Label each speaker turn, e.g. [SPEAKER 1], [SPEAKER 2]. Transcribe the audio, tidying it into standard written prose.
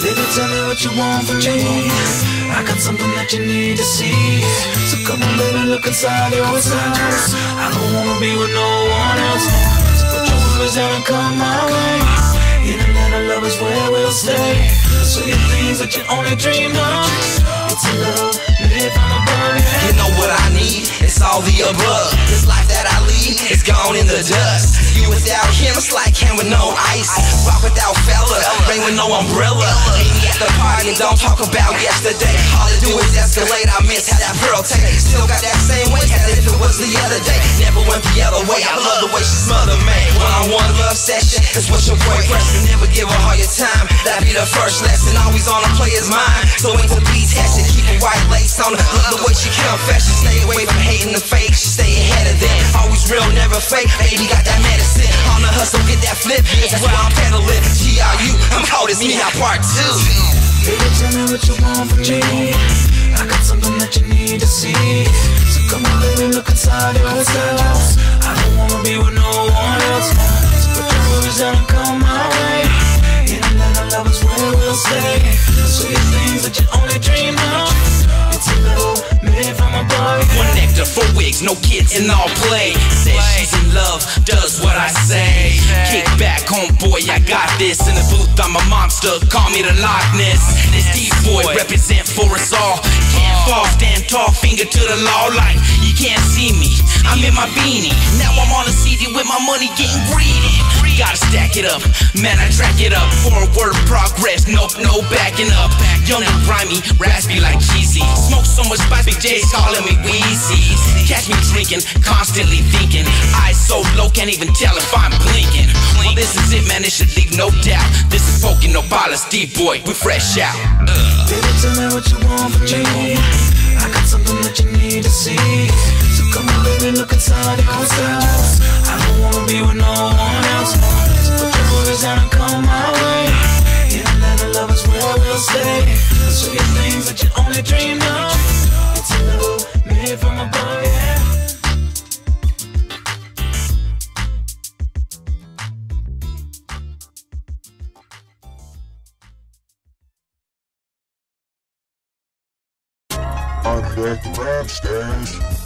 [SPEAKER 1] Baby, tell me what you want from me. I got something that you need to see. So come on, baby, look inside your eyes. I don't wanna be with no one else. So put your worries down and come my way. In Atlanta, love is where we'll stay. So your things that you only dream of. It's a love made from above, yeah.
[SPEAKER 2] You know what I need? It's all the above. This life that I lead is gone in the dust. You without him, it's like him with no ice. Walk without fella, rain with no umbrella. Meet me at the party and don't talk about yesterday. All I do is escalate, I miss how that pearl taste. Still got that same way as if it was the other day. Never went the other way, I love the way she smother me. One-on-one love session, it's what your boy pressing. Never give her all your time, that be the first lesson. Always on a player's mind, so into be tested. Keep a white lace on her, love the way she confess. She stay away from hating the fake, she stay ahead of them. Always real, never fake, baby got that medicine. On the hustle, get that flip, that's why I'm peddling. G.R.U, I'm cold as me, now part 2.
[SPEAKER 1] Baby, tell me what you want from me. I got something that you need to see. So come on, baby, look inside your eyes. I don't wanna be with no one else. So put your worries down and come my way. In Atlanta, love is where we'll stay. So your things that you only dream of. It's a love made from above, yeah.
[SPEAKER 2] One nectar, 4 wigs, no kids and all play. Says she's in love, does what I say. Kick back, homeboy, I got this. In the booth, I'm a monster, call me the Loch Ness. This D-boy represent for us all. Can't fall, stand tall, finger to the law. Like, you can't see me, I'm in my beanie. Now I'm on a CD with my money getting greedy. Gotta stack it up, man, I track it up. Forward progress, nope, no backing up. Young and grimy, raspy like cheesy. Smoke so much spice, Big J's calling me Wheezy. Catch me drinking, constantly thinking. Eyes so low, can't even tell if I'm blinking. Well, this is it, man, it should leave no doubt. This is Poking No Ballas, D-boy, we fresh out.
[SPEAKER 1] Baby, tell me what you want from me. I got something that you need to see. So come on, baby, look inside your eyes. I don't wanna be with no one else. So put your worries down and come my way. In Atlanta, love is where we'll stay. So your things that you only dream of. It's a love made from above, yeah.
[SPEAKER 3] I'm back to rap stars.